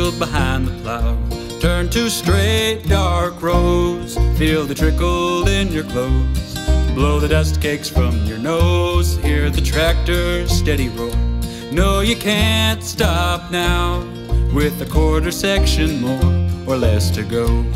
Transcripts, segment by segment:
field behind the plow. Turn two straight dark rows, feel the trickle in your clothes. Blow the dust cakes from your nose, hear the tractor's steady roar. No, you can't stop now, with a quarter section more or less to go.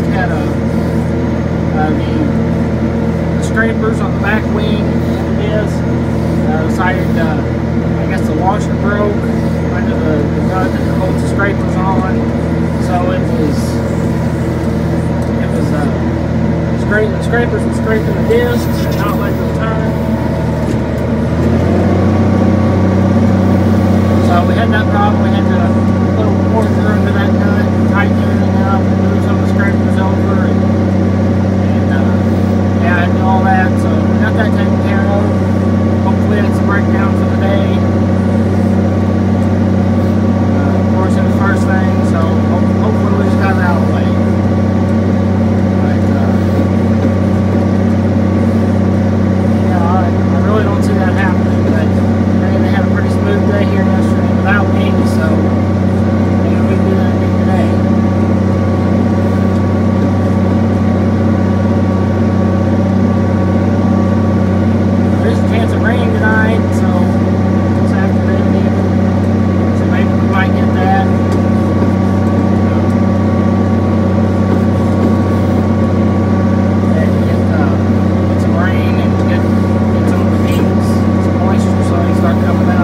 disc had the scrapers on the back wing of the disc. Decided, I guess the washer broke under the nut that holds the scrapers on. So the scrapers were scraping the discs and not letting them turn. So we had that problem. We had to put a washer under that nut and tighten everything up and move some of the scrapers over. And yeah, I had to do all that. So we got that taken care of. Hopefully that's a breakdown for the day. Of course, it was the first thing, so hopefully we just got it out of the way. But, yeah, I really don't see that happening, but they had a pretty smooth day here yesterday without me, so maybe we can do that again today. There's a chance of rain tonight, so this afternoon even. So maybe we might get that. And get some rain and get some of the beans, some moisture, so they start coming out.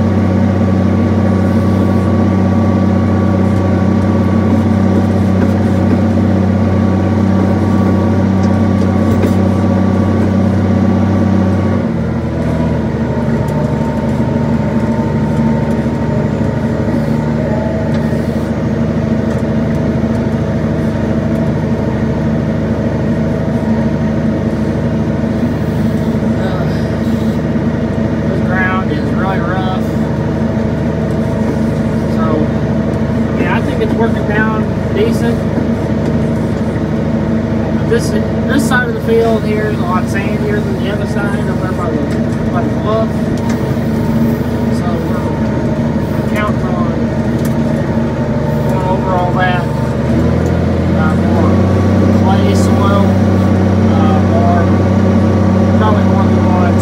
This ground is really rough. So, yeah, I think it's working down decent. But this side of the field here is a lot sandier than the other side over by the bluff. So we're counting on going over all that. More clay soil, probably more than once.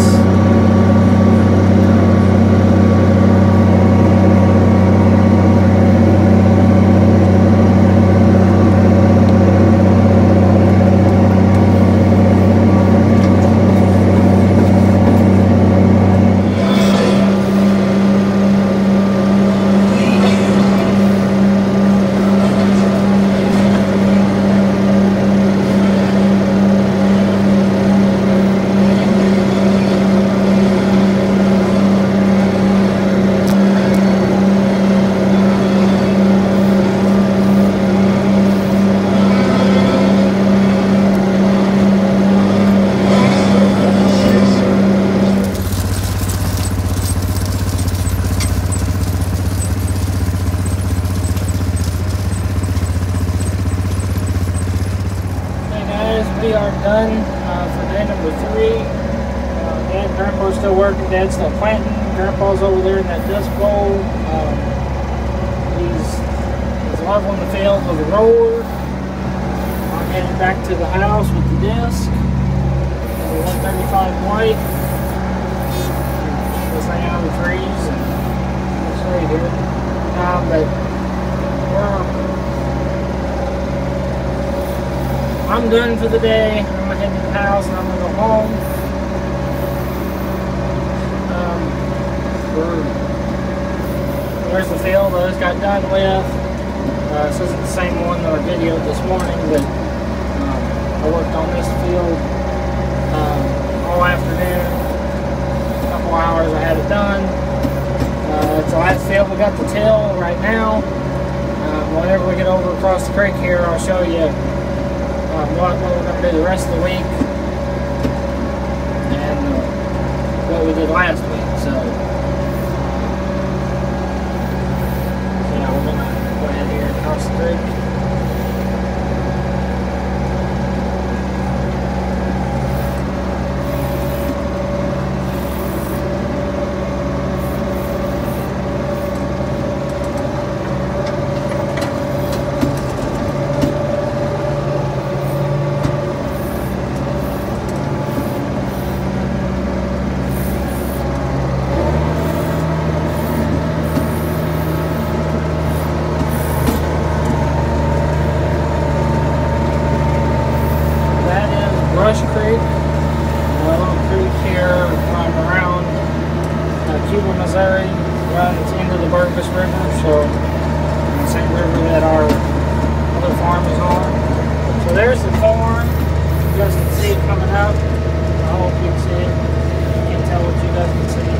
We are done for day number 3. Dad and Grandpa's still working. Dad's still planting. Grandpa's over there in that dust bowl. He's leveling the field with a roller. I'm heading back to the house with the disc. The 135 white. This thing out of the trees. It's right here. But I'm done for the day. I'm gonna head to the house and I'm gonna go home. There's the field I just got done with. This isn't the same one that I videoed this morning, but I worked on this field all afternoon. A couple hours I had it done. It's the last field we got to till right now. Whenever we get over across the creek here, I'll show you what we're going to do the rest of the week and what we did last week. So yeah, we're going to go ahead here and cross the creek. Here's the corn. You guys can see it coming up. I hope you can see it. I can't tell what you guys can see.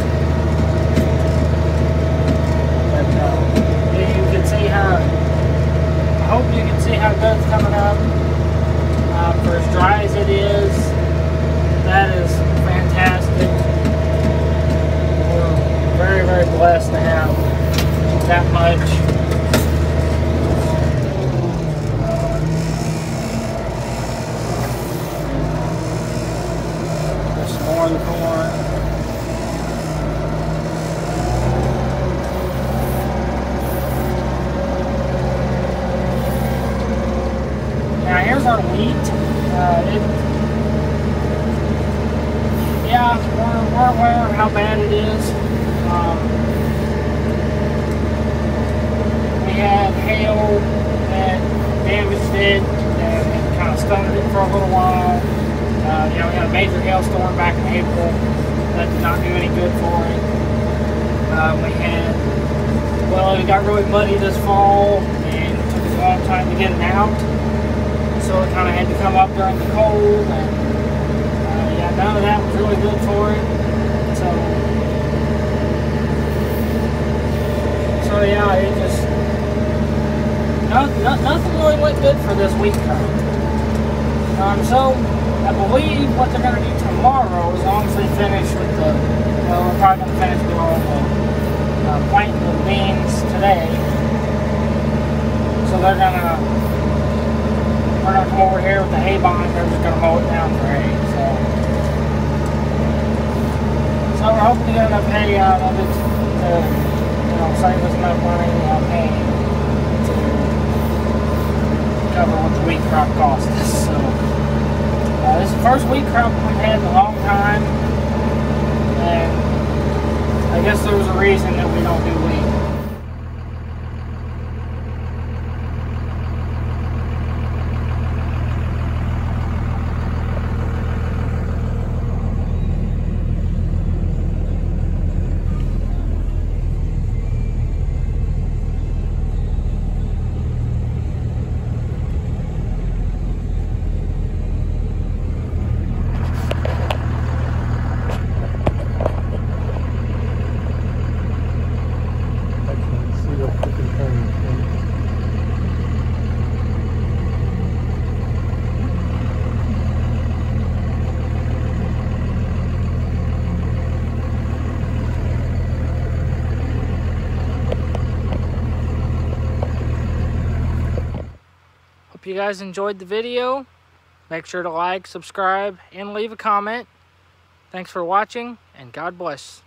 But yeah, you can see how, I hope you can see how good it's coming up. For as dry as it is, that is fantastic. We're very, very blessed to have that much. There's some more of the corn. Now here's our wheat. Yeah, we're aware of how bad it is. We had hail that damaged it and kind of stunted it for a little while. You know, we had a major hailstorm back in April that did not do any good for it. It got really muddy this fall and it took us a long time to get it out. So it kind of had to come up during the cold, and yeah, none of that was really good for it. So yeah, it just nothing really went good for this wheat crop. So I believe what they're going to do tomorrow, as long as they finish with the, well, we're probably going to finish doing the planting the beans today. So they're going to come over here with the hay bond. They're just going to mow it down for hay. So we're hoping to get enough hay out of it to, you know, save us enough money on hay to cover what the wheat crop cost us. So this is the first wheat crop we've had in a long time, and I guess there was a reason that we don't do wheat. Hope you guys enjoyed the video. Make sure to like, subscribe, and leave a comment. Thanks for watching, and God bless.